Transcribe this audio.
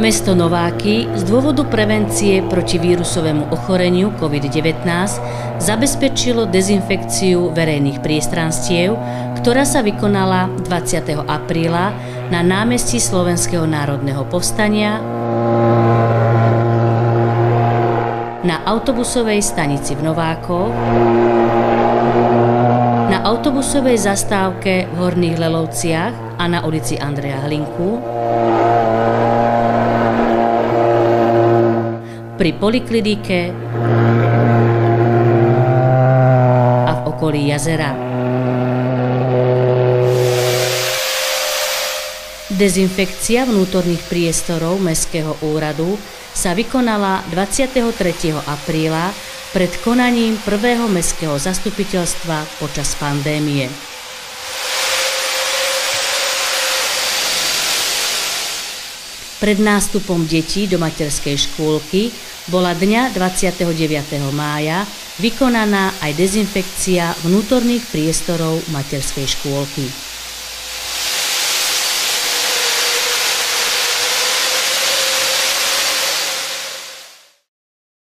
Mesto Nováky z dôvodu prevencie proti vírusovému ochoreniu COVID-19 zabezpečilo dezinfekciu verejných priestranstiev, ktorá sa vykonala 20. apríla na námestí Slovenského národného povstania, na autobusovej stanici v Novákoch, na autobusovej zastávke v Horných Lelovciach a na ulici Andreja Hlinku, pri poliklinike a v okolí jazera. Dezinfekcia vnútorných priestorov Mestského úradu sa vykonala 23. apríla pred konaním prvého mestského zastupiteľstva počas pandémie. Pred nástupom detí do materskej škôlky bola dňa 29. mája vykonaná aj dezinfekcia vnútorných priestorov materskej škôlky.